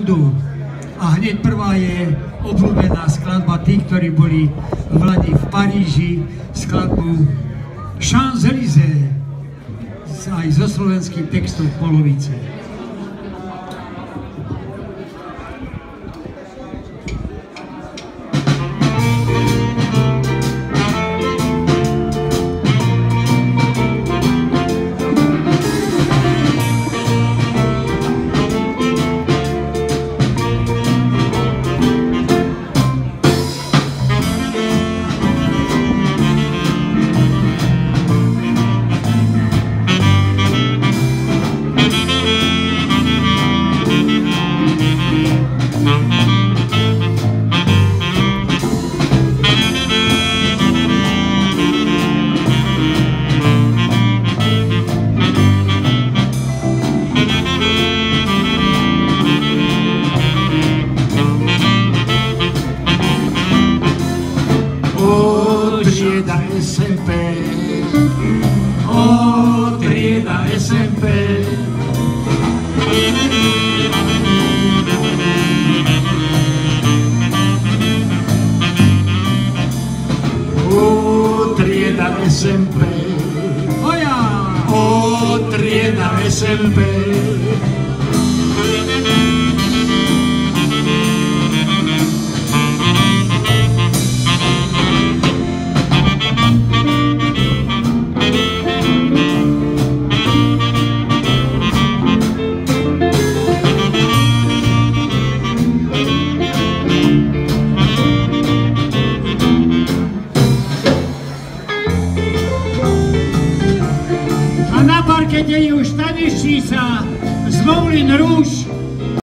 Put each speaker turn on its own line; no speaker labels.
budú. A hneď prvá je obľúbená skladba tých, ktorí boli v Paríži, skladbu Champs-Élysées, aj so slovenským textom v polovici.